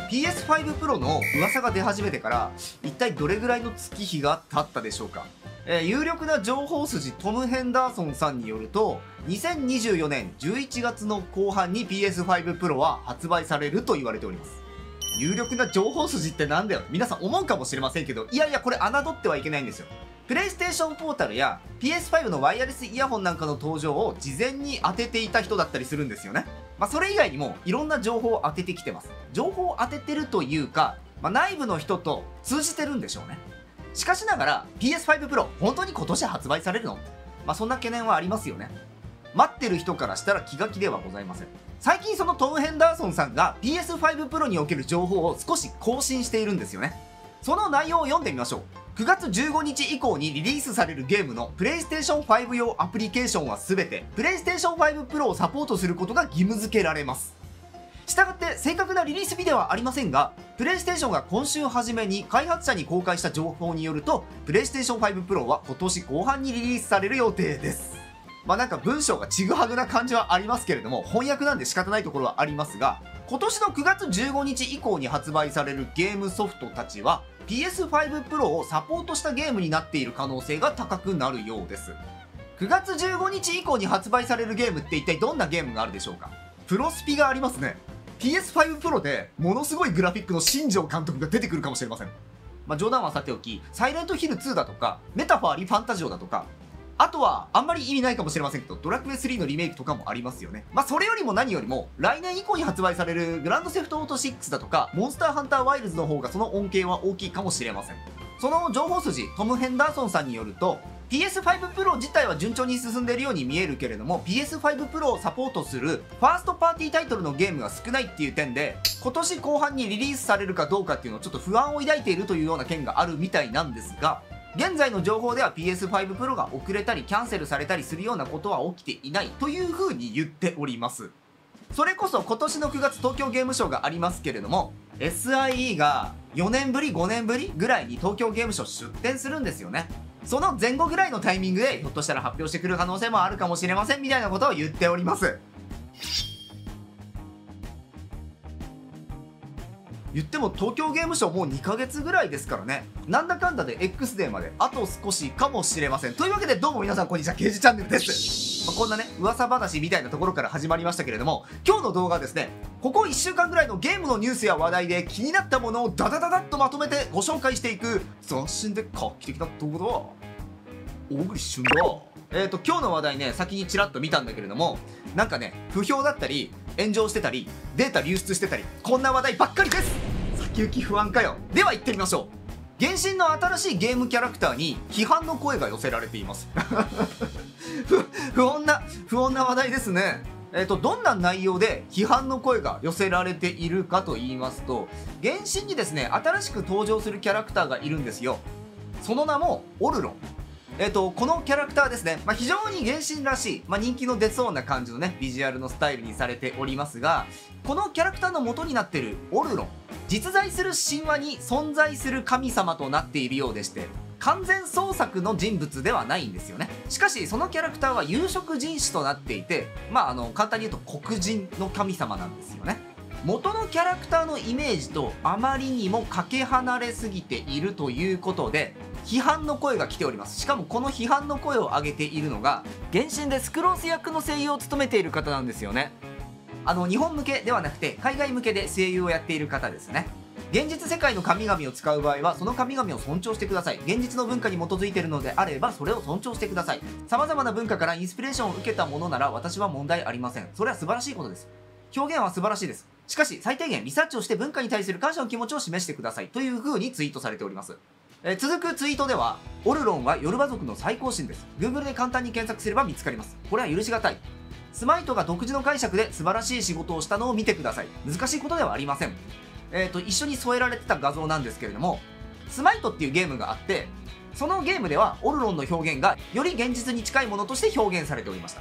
PS5 Pro の噂が出始めてから一体どれぐらいの月日が経ったでしょうか。有力な情報筋トム・ヘンダーソンさんによると、2024年11月の後半に PS5 Pro は発売されると言われております。有力な情報筋ってなんだよ、皆さん思うかもしれませんけど、いやいやこれ侮ってはいけないんですよ。プレイステーションポータルや PS5 のワイヤレスイヤホンなんかの登場を事前に当てていた人だったりするんですよね。それ以外にもいろんな情報を当ててきてます。情報を当ててるというか、内部の人と通じてるんでしょうね。しかしながら PS5 Pro 本当に今年発売されるの？そんな懸念はありますよね。待ってる人からしたら気が気ではございません。最近そのトム・ヘンダーソンさんが PS5 Pro における情報を少し更新しているんですよね。その内容を読んでみましょう。9月15日以降にリリースされるゲームの PlayStation 5用アプリケーションは全て PlayStation 5 Pro をサポートすることが義務付けられます。したがって正確なリリース日ではありませんが、PlayStation が今週初めに開発者に公開した情報によると PlayStation 5 Pro は今年後半にリリースされる予定です。なんか文章がちぐはぐな感じはありますけれども、翻訳なんで仕方ないところはありますが、今年の9月15日以降に発売されるゲームソフトたちは PS5 Pro をサポートしたゲームになっている可能性が高くなるようです。9月15日以降に発売されるゲームって一体どんなゲームがあるでしょうか。プロスピがありますね。 PS5 Pro でものすごいグラフィックの新庄監督が出てくるかもしれません。冗談はさておき、サイレントヒル2だとかメタファーリファンタジオだとか、あとはあんまり意味ないかもしれませんけどドラクエ3のリメイクとかもありますよね。それよりも何よりも来年以降に発売されるグランドセフトオート6だとかモンスターハンターワイルズの方がその恩恵は大きいかもしれません。その情報筋トム・ヘンダーソンさんによると、 PS5 Pro 自体は順調に進んでいるように見えるけれども PS5 Pro をサポートするファーストパーティータイトルのゲームが少ないっていう点で、今年後半にリリースされるかどうかっていうのをちょっと不安を抱いているというような件があるみたいなんですが、現在の情報では PS5 Pro が遅れたりキャンセルされたりするようなことは起きていないという風に言っております。それこそ今年の9月東京ゲームショウがありますけれども、 SIE が4年ぶり5年ぶりぐらいに東京ゲームショウ出展するんですよね。その前後ぐらいのタイミングでひょっとしたら発表してくる可能性もあるかもしれませんみたいなことを言っております。言っても東京ゲームショウもう2ヶ月ぐらいですからね。なんだかんだで X デーまであと少しかもしれません。というわけでどうも皆さんこんにちは、ケイジチャンネルです。こんなね噂話みたいなところから始まりましたけれども、今日の動画はですね、ここ1週間ぐらいのゲームのニュースや話題で気になったものをダダダダッとまとめてご紹介していく斬新で画期的な動画だ。大栗旬だ。今日の話題ね、先にちらっと見たんだけれども、なんかね不評だったり炎上してたりデータ流出してたり、こんな話題ばっかりです。先行き不安かよ。では行ってみましょう。原神の新しいゲームキャラクターに批判の声が寄せられています不穏な話題ですね。どんな内容で批判の声が寄せられているかと言いますと、原神にですね新しく登場するキャラクターがいるんですよ。その名もオルロン。このキャラクターですね、非常に原神らしい、人気の出そうな感じのねビジュアルのスタイルにされておりますが、このキャラクターの元になっているオルロン、実在する神話に存在する神様となっているようでして、完全創作の人物ではないんですよね。しかしそのキャラクターは有色人種となっていて、簡単に言うと黒人の神様なんですよね。元のキャラクターのイメージとあまりにもかけ離れすぎているということで批判の声が来ております。しかもこの批判の声を上げているのが原神でスクロース役の声優を務めている方なんですよね。日本向けではなくて海外向けで声優をやっている方ですね。現実世界の神々を使う場合はその神々を尊重してください。現実の文化に基づいているのであればそれを尊重してください。様々な文化からインスピレーションを受けたものなら私は問題ありません。それは素晴らしいことです。表現は素晴らしいです。しかし最低限リサーチをして文化に対する感謝の気持ちを示してくださいという風にツイートされております。続くツイートでは、オルロンはヨルバ族の最高神です。 Google で簡単に検索すれば見つかります。これは許しがたい。スマイトが独自の解釈で素晴らしい仕事をしたのを見てください。難しいことではありません。一緒に添えられてた画像なんですけれども、スマイトっていうゲームがあって、そのゲームではオルロンの表現がより現実に近いものとして表現されておりました。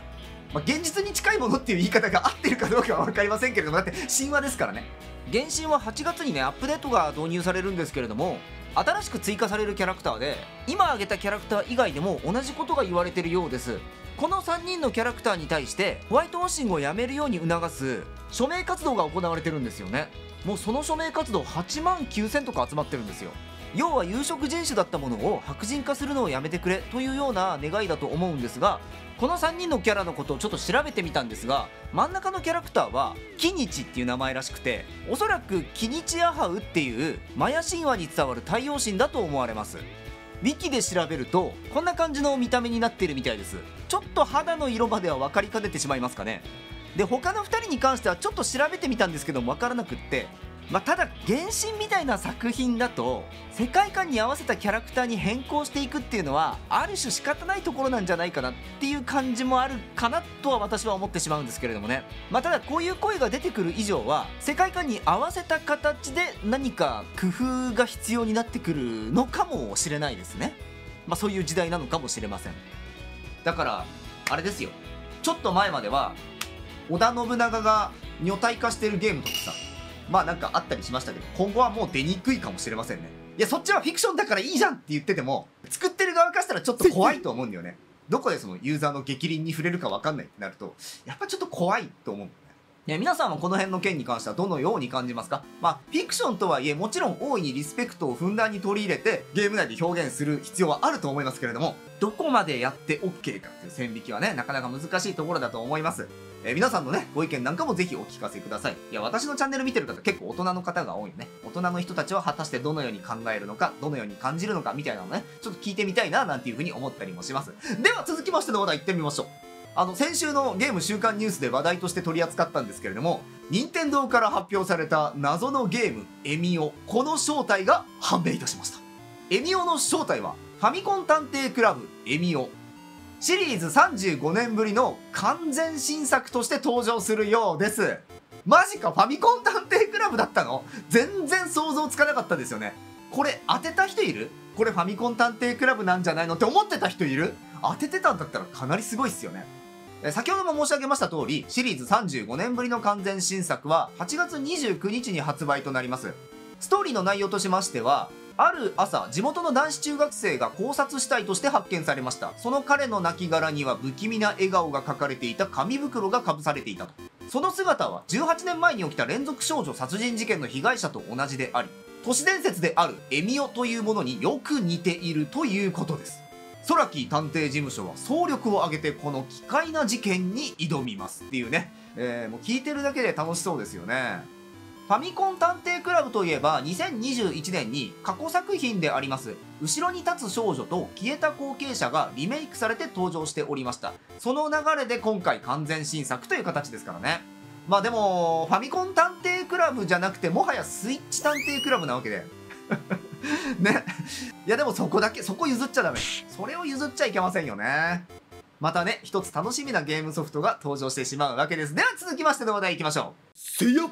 まあ、現実に近いものっていう言い方が合ってるかどうかは分かりませんけれども、だって神話ですからね。原神は8月にねアップデートが導入されるんですけれども、新しく追加されるキャラクターで今挙げたキャラクター以外でも同じことが言われているようです。この3人のキャラクターに対してホワイトウォッシングをやめるように促す署名活動が行われてるんですよね。もうその署名活動8万9000とか集まってるんですよ。要は有色人種だったものを白人化するのをやめてくれというような願いだと思うんですが、この3人のキャラのことをちょっと調べてみたんですが、真ん中のキャラクターはキニチっていう名前らしくて、おそらくキニチアハウっていうマヤ神話に伝わる太陽神だと思われます。ウィキで調べるとこんな感じの見た目になっているみたいです。ちょっと肌の色までは分かりかねてしまいますかね。で他の2人に関してはちょっと調べてみたんですけども分からなくって、ただ原神みたいな作品だと世界観に合わせたキャラクターに変更していくっていうのはある種仕方ないところなんじゃないかなっていう感じもあるかなとは私は思ってしまうんですけれどもね。ただこういう声が出てくる以上は世界観に合わせた形で何か工夫が必要になってくるのかもしれないですね。そういう時代なのかもしれません。だからあれですよ、ちょっと前までは織田信長が女体化してるゲームとかさ、なんかあったりしましたけど、今後はもう出にくいかもしれませんね。いやそっちはフィクションだからいいじゃんって言ってても、作ってる側からしたらちょっと怖いと思うんだよね。どこでそのユーザーの逆鱗に触れるか分かんないってなるとやっぱちょっと怖いと思う。皆さんはこの辺の件に関してはどのように感じますか？フィクションとはいえもちろん大いにリスペクトをふんだんに取り入れてゲーム内で表現する必要はあると思いますけれども、どこまでやって OK かっていう線引きはねなかなか難しいところだと思います。皆さんのねご意見なんかもぜひお聞かせください。いや私のチャンネル見てる方結構大人の方が多いよね。大人の人たちは果たしてどのように考えるのか、どのように感じるのかみたいなのねちょっと聞いてみたいななんていうふうに思ったりもします。では続きましての話題いってみましょう。先週のゲーム週刊ニュースで話題として取り扱ったんですけれども、任天堂から発表された謎のゲームエミオ、この正体が判明いたしました。エミオの正体はファミコン探偵クラブエミオ、シリーズ35年ぶりの完全新作として登場するようです。マジか、ファミコン探偵クラブだったの？全然想像つかなかったですよね。これ当てた人いる？これファミコン探偵クラブなんじゃないのって思ってた人いる？当ててたんだったらかなりすごいっすよね。先ほども申し上げました通り、シリーズ35年ぶりの完全新作は8月29日に発売となります。ストーリーの内容としましては、ある朝地元の男子中学生が考察死体として発見されました。その彼の亡骸には不気味な笑顔が描かれていた紙袋がかぶされていたと。その姿は18年前に起きた連続少女殺人事件の被害者と同じであり、都市伝説であるエミオというものによく似ているということです。空木探偵事務所は総力を挙げてこの奇怪な事件に挑みますっていうね、もう聞いてるだけで楽しそうですよね。ファミコン探偵クラブといえば2021年に過去作品であります後ろに立つ少女と消えた後継者がリメイクされて登場しておりました。その流れで今回完全新作という形ですからね。でもファミコン探偵クラブじゃなくてもはやスイッチ探偵クラブなわけでね。いやでもそこ譲っちゃダメ。それを譲っちゃいけませんよね。またね一つ楽しみなゲームソフトが登場してしまうわけです。では続きましての話題いきましょう。せいや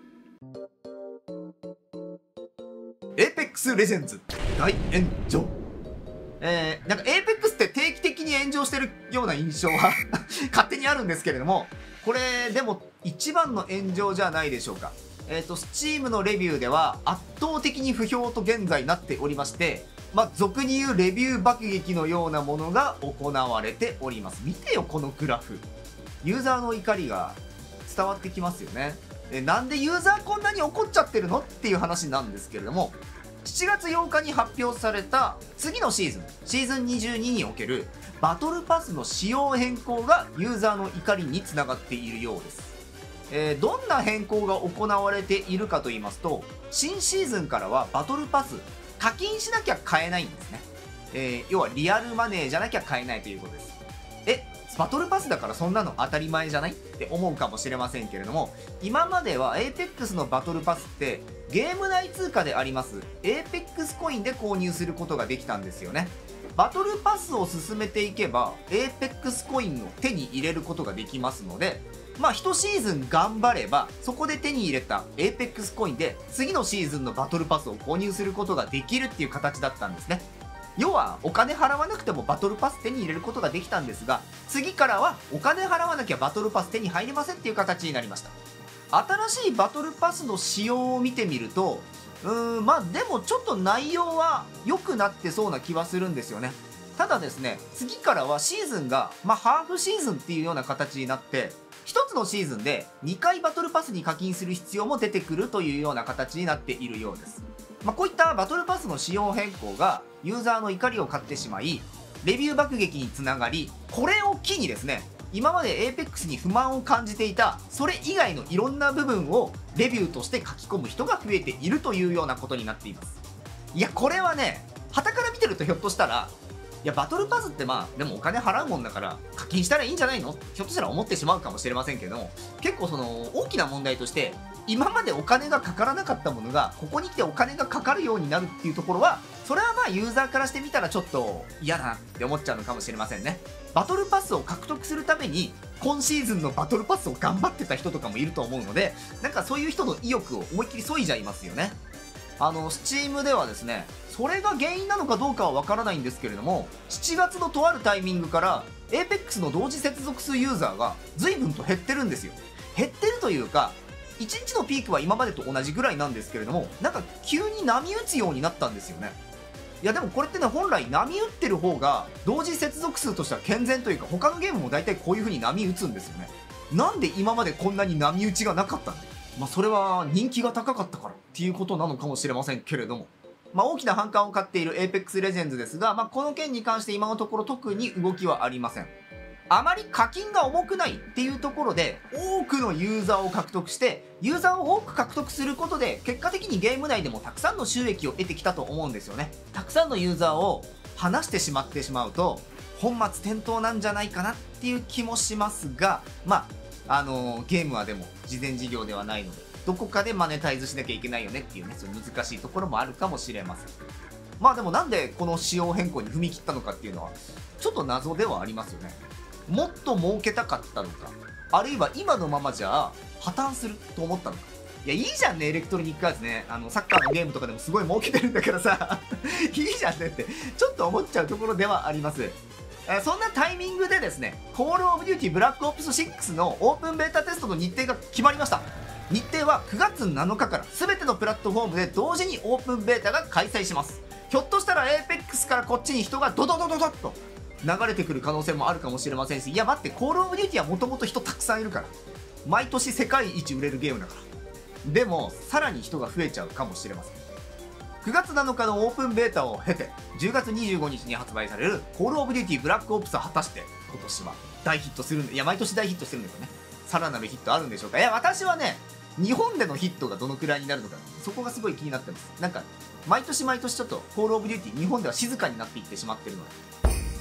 エーペックスレジェンズ大炎上。なんかエーペックスって定期的に炎上してるような印象は勝手にあるんですけれども、これでも一番の炎上じゃないでしょうか。Steam のレビューでは圧倒的に不評と現在なっておりまして、俗に言うレビュー爆撃のようなものが行われております。見てよこのグラフ。ユーザーの怒りが伝わってきますよね。なんでユーザーこんなに怒っちゃってるのっていう話なんですけれども、7月8日に発表された次のシーズン22におけるバトルパスの仕様変更がユーザーの怒りにつながっているようです。どんな変更が行われているかと言いますと、新シーズンからはバトルパス課金しなきゃ買えないんですね。要はリアルマネーじゃなきゃ買えないということです。バトルパスだからそんなの当たり前じゃないって思うかもしれませんけれども、今までは APEX のバトルパスってゲーム内通貨であります APEX コインで購入することができたんですよね。バトルパスを進めていけば APEX コインを手に入れることができますので、1シーズン頑張ればそこで手に入れた APEX コインで次のシーズンのバトルパスを購入することができるっていう形だったんですね。 要はお金払わなくてもバトルパス手に入れることができたんですが、次からはお金払わなきゃバトルパス手に入れませんっていう形になりました。新しいバトルパスの仕様を見てみると、まあでもちょっと内容は良くなってそうな気はするんですよね。ただですね、次からはシーズンが、ハーフシーズンっていうような形になって、1つのシーズンで2回バトルパスに課金する必要も出てくるというような形になっているようです。こういったバトルパスの仕様変更がユーザーの怒りを買ってしまい、レビュー爆撃につながり、これを機にですね、今まで APEX に不満を感じていたそれ以外のいろんな部分をレビューとして書き込む人が増えているというようなことになっています。いや、これはね、傍から見てるとひょっとしたら、いやバトルパスってでもお金払うもんだから課金したらいいんじゃないの、ひょっとしたら思ってしまうかもしれませんけども、結構その大きな問題として、今までお金がかからなかったものがここに来てお金がかかるようになるっていうところは、それはユーザーからしてみたらちょっと嫌だなって思っちゃうのかもしれませんね。バトルパスを獲得するために今シーズンのバトルパスを頑張ってた人とかもいると思うので、なんかそういう人の意欲を思いっきり削いじゃいますよね。Steam ではですね、それが原因なのかどうかはわからないんですけれども、7月のとあるタイミングから APEX の同時接続数ユーザーが随分と減ってるんですよ。減ってるというか、1日のピークは今までと同じぐらいなんですけれども、なんか急に波打つようになったんですよね。いやでもこれってね、本来波打ってる方が同時接続数としては健全というか、他のゲームも大体こういう風に波打つんですよね。なんで今までこんなに波打ちがなかったの？それは人気が高かったからっていうことなのかもしれませんけれども、大きな反感を買っている Apex Legends ですが、この件に関して今のところ特に動きはありません。あまり課金が重くないっていうところで多くのユーザーを獲得して、ユーザーを多く獲得することで結果的にゲーム内でもたくさんの収益を得てきたと思うんですよね。たくさんのユーザーを離してしまってしまうと本末転倒なんじゃないかなっていう気もしますが、ゲームはでも事前事業ではないので、どこかでマネタイズしなきゃいけないよねっていうね、そういう難しいところもあるかもしれません。でもなんでこの仕様変更に踏み切ったのかっていうのはちょっと謎ではありますよね。もっと儲けたかったのか、あるいは今のままじゃ破綻すると思ったのか。いや、いいじゃんね、エレクトロニックアーツね。サッカーのゲームとかでもすごい儲けてるんだからさいいじゃんねってちょっと思っちゃうところではあります。そんなタイミングでですね、コールオブデューティブラックオプス6のオープンベータテストの日程が決まりました。日程は9月7日から全てのプラットフォームで同時にオープンベータが開催します。ひょっとしたら APEX からこっちに人がドドドドドッと流れてくる可能性もあるかもしれませんし、いや待って、コールオブデューティはもともと人たくさんいるから、毎年世界一売れるゲームだから、でもさらに人が増えちゃうかもしれません。9月7日のオープンベータを経て10月25日に発売されるコールオブデューティブラックオプスは果たして今年は大ヒットするんで、いや毎年大ヒットしてるんですよね。さらなるヒットあるんでしょうか。いや私はね、日本でのヒットがどのくらいになるのか、そこがすごい気になってます。なんか毎年毎年ちょっとコールオブデューティ日本では静かになっていってしまってるので、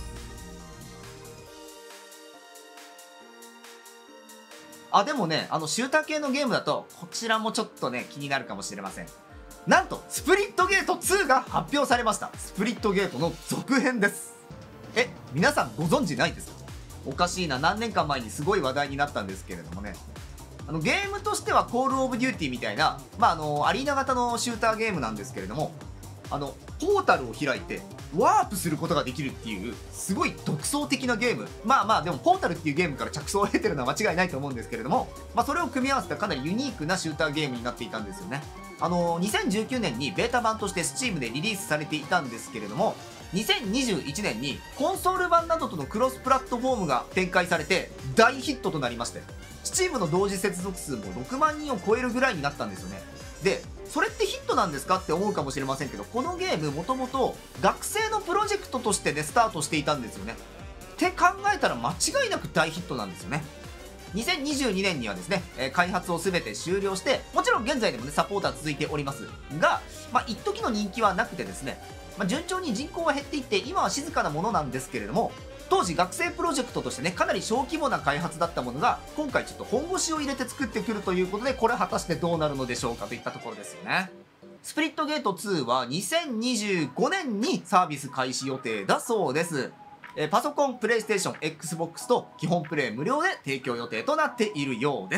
でもね、シューター系のゲームだとこちらもちょっとね気になるかもしれません。なんとスプリットゲート2が発表されました。スプリットゲートの続編です。皆さんご存知ないですか？おかしいな、何年か前にすごい話題になったんですけれどもね、ゲームとしてはコールオブデューティみたいな、アリーナ型のシューターゲームなんですけれども、ポータルを開いてワープすることができるっていうすごい独創的なゲーム。でもポータルっていうゲームから着想を得てるのは間違いないと思うんですけれども、それを組み合わせたかなりユニークなシューターゲームになっていたんですよね。2019年にベータ版として Steam でリリースされていたんですけれども、2021年にコンソール版などとのクロスプラットフォームが展開されて大ヒットとなりまして、 Steam の同時接続数も6万人を超えるぐらいになったんですよね。でそれってヒットなんですかって思うかもしれませんけど、このゲームもともと学生のプロジェクトとしてねスタートしていたんですよね。って考えたら間違いなく大ヒットなんですよね。2022年にはですね、開発を全て終了して、もちろん現在でもねサポートは続いておりますが、一時の人気はなくてですね、順調に人口は減っていって今は静かなものなんですけれども、当時学生プロジェクトとしてねかなり小規模な開発だったものが今回ちょっと本腰を入れて作ってくるということで、これ果たしてどうなるのでしょうかといったところですよね。スプリットゲート2は2025年にサービス開始予定だそうです。パソコン、プレイステーション、Xbox と基本プレイ無料で提供予定となっているようです。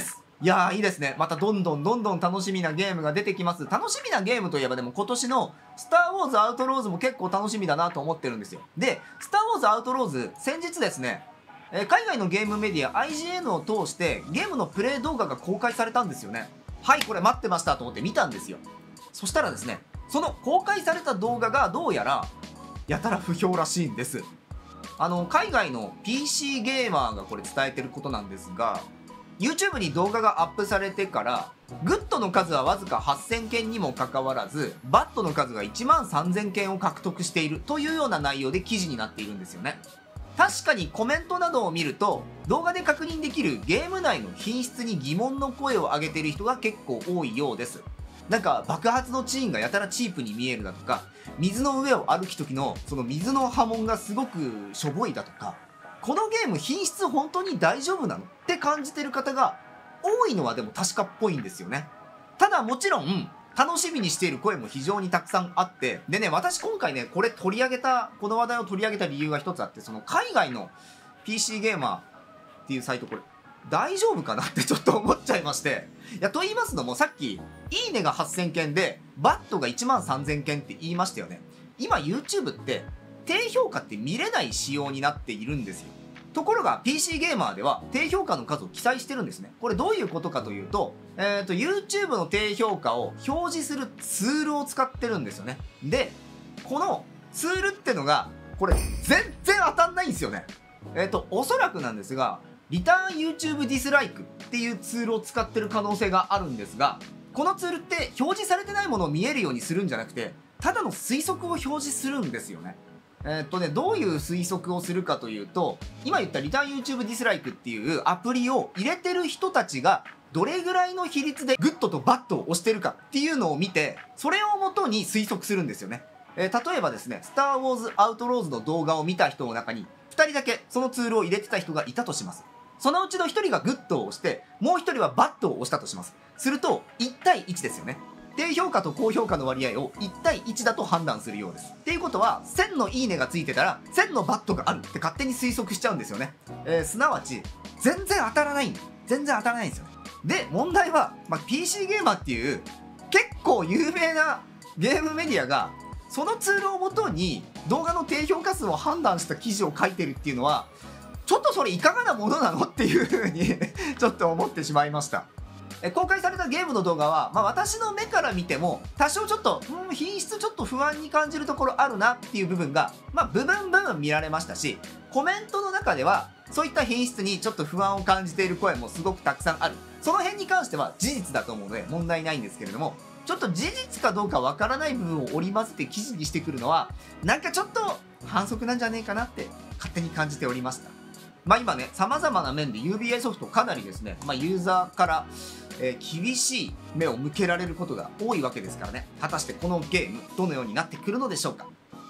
いやー、いいですね。またどんどんどんどん楽しみなゲームが出てきます。楽しみなゲームといえばでも今年のスターウォーズアウトローズも結構楽しみだなと思ってるんですよ。で、スターウォーズアウトローズ、先日ですね、海外のゲームメディア IGN を通してゲームのプレイ動画が公開されたんですよね。はい、これ待ってましたと思って見たんですよ。そしたらですね、その公開された動画がどうやらやたら不評らしいんです。海外の PC ゲーマーがこれ伝えてることなんですが、YouTube に動画がアップされてからグッドの数はわずか8000件にもかかわらずバッドの数が1万3000件を獲得しているというような内容で記事になっているんですよね。確かにコメントなどを見ると動画で確認できるゲーム内の品質に疑問の声を上げている人が結構多いようです。なんか爆発のシーンがやたらチープに見えるだとか、水の上を歩く時のその水の波紋がすごくしょぼいだとか、このゲーム品質本当に大丈夫なのって感じてる方が多いのはでも確かっぽいんですよね。ただもちろん楽しみにしている声も非常にたくさんあって、でね、私今回ねこの話題を取り上げた理由が一つあって、その海外の PC ゲーマーっていうサイト、これ大丈夫かなってちょっと思っちゃいまして、いやと言いますのも、さっきいいねが8000件でバットが1万3000件って言いましたよね。今 YouTube って低評価って見れない仕様になっているんですよ。ところが PC ゲーマーでは低評価の数を記載してるんですね。これどういうことかというと、YouTube の低評価を表示するツールを使ってるんですよね。で、このツールってのがこれ全然当たんないんですよね。おそらくなんですが、リターン YouTube ディスライクっていうツールを使ってる可能性があるんですが、このツールって表示されてないものを見えるようにするんじゃなくて、ただの推測を表示するんですよね。どういう推測をするかというと、今言ったリターン YouTube ディスライクっていうアプリを入れてる人たちがどれぐらいの比率でグッドとバッドを押してるかっていうのを見て、それをもとに推測するんですよね。例えばですね、スター・ウォーズ・アウトローズの動画を見た人の中に2人だけそのツールを入れてた人がいたとします。そのうちの1人がグッドを押して、もう1人はバッドを押したとします。すると1対1ですよね。低評価と高評価の割合を1対1だと判断するようです。っていうことは、1000のいいねがついてたら1000のバットがあるって勝手に推測しちゃうんですよね。すなわち全然当たらないんですよね。で、問題は、PC ゲーマーっていう結構有名なゲームメディアがそのツールをもとに動画の低評価数を判断した記事を書いてるっていうのは、ちょっとそれいかがなものなのっていう風にちょっと思ってしまいました。公開されたゲームの動画は、私の目から見ても多少ちょっと品質ちょっと不安に感じるところあるなっていう部分が、部分見られましたし、コメントの中ではそういった品質にちょっと不安を感じている声もすごくたくさんある。その辺に関しては事実だと思うので問題ないんですけれども、ちょっと事実かどうかわからない部分を織り交ぜて記事にしてくるのはなんかちょっと反則なんじゃねえかなって勝手に感じておりました。今ね、様々な面で UBI ソフトかなりですね、ユーザーから厳しい目を向けられることが多いわけですからね。果たしてこのゲームどのようになってくるのでしょうか。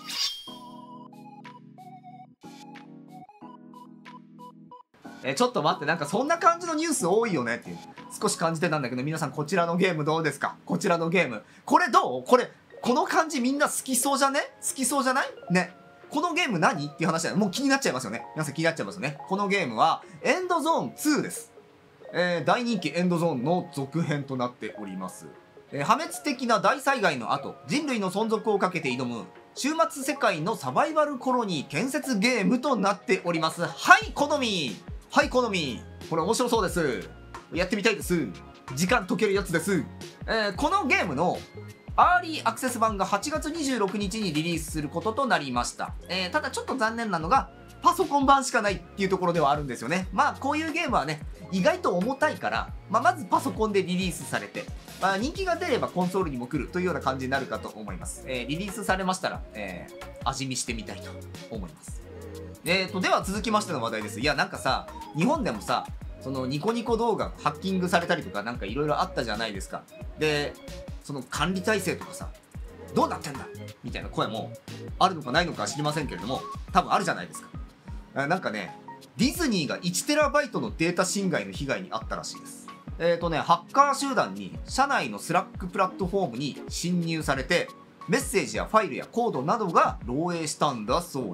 ちょっと待って、なんかそんな感じのニュース多いよねっていう少し感じてたんだけど、皆さんこちらのゲームどうですか？こちらのゲームこれどう？この感じみんな好きそうじゃないね。このゲーム何っていう話はもう気になっちゃいますよね。皆さん気になっちゃいますよね。このゲームはエンドゾーン2です。大人気エンドゾーンの続編となっております。破滅的な大災害の後、人類の存続をかけて挑む終末世界のサバイバルコロニー建設ゲームとなっております。はい好みこれ面白そうです。やってみたいです。時間解けるやつです。このゲームのアーリーアクセス版が8月26日にリリースすることとなりました。ただちょっと残念なのがパソコン版しかないっていうところではあるんですよね。こういうゲームはね意外と重たいから、まずパソコンでリリースされて、人気が出ればコンソールにも来るというような感じになるかと思います。リリースされましたら、味見してみたいと思います。では続きましての話題です。いやなんかさ、日本でもさ、そのニコニコ動画ハッキングされたりとかなんかいろいろあったじゃないですか。でその管理体制とかさ、どうなってんだみたいな声もあるのかないのかは知りませんけれども、多分あるじゃないですか。なんかね、ディズニーが 1TB のデータ侵害の被害に遭ったらしいです。ハッカー集団に社内のスラックプラットフォームに侵入されて、メッセージやファイルやコードなどが漏洩したんだそうです。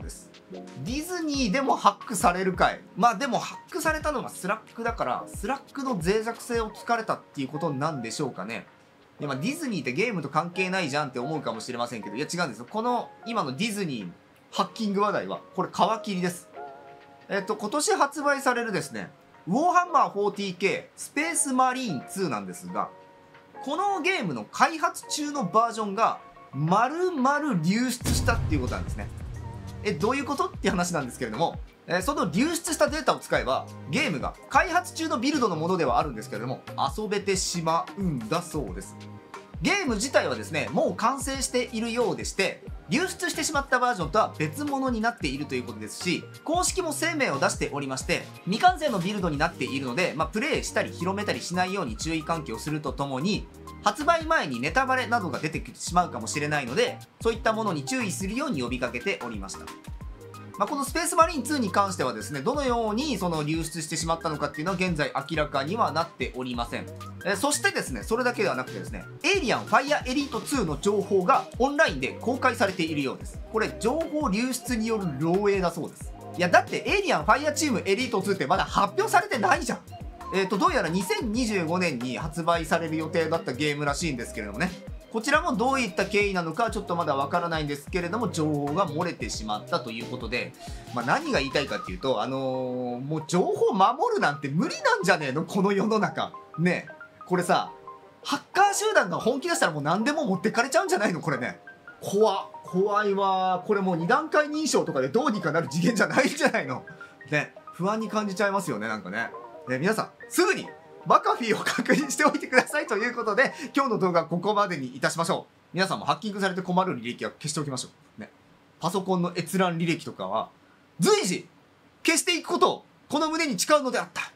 ディズニーでもハックされるかい。まあでもハックされたのがスラックだから、スラックの脆弱性を突かれたっていうことなんでしょうかね。いやまあディズニーってゲームと関係ないじゃんって思うかもしれませんけど、いや違うんですよ。この今のディズニーハッキング話題は、これ皮切りです。今年発売されるですね、ウォーハンマー 40K スペースマリーン2なんですが、このゲームの開発中のバージョンが丸々流出したっていうことなんですね。どういうことっていう話なんですけれども、その流出したデータを使えばゲームが開発中のビルドのものではあるんですけれども遊べてしまうんだそうです。ゲーム自体はですねもう完成しているようでして、流出してしまったバージョンとは別物になっているということですし、公式も声明を出しておりまして、未完成のビルドになっているので、プレイしたり広めたりしないように注意喚起をするとともに、発売前にネタバレなどが出てきてしまうかもしれないので、そういったものに注意するように呼びかけておりました。このスペースマリーン2に関してはですね、どのようにその流出してしまったのかっていうのは現在明らかにはなっておりません。そしてですね、それだけではなくてですね、エイリアンファイアエリート2の情報がオンラインで公開されているようです。これ、情報流出による漏洩だそうです。いや、だってエイリアンファイアチームエリート2ってまだ発表されてないじゃん。どうやら2025年に発売される予定だったゲームらしいんですけれどもね。こちらもどういった経緯なのかちょっとまだわからないんですけれども、情報が漏れてしまったということで、何が言いたいかっていうと、もう情報守るなんて無理なんじゃねえのこの世の中。ねえ、これさ、ハッカー集団が本気出したらもう何でも持ってかれちゃうんじゃないのこれね。怖いわ。これもう2段階認証とかでどうにかなる次元じゃないんじゃないのね、不安に感じちゃいますよね、なんかね。皆さん、すぐにマカフィーを確認しておいてくださいということで、今日の動画はここまでにいたしましょう。皆さんもハッキングされて困る履歴は消しておきましょう。ね。パソコンの閲覧履歴とかは、随時消していくことをこの胸に誓うのであった。